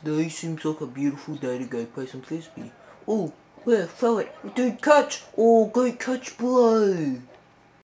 Today seems like a beautiful day to go play some frisbee. Oh, where? Throw it. Dude, catch! Oh, great catch, bro!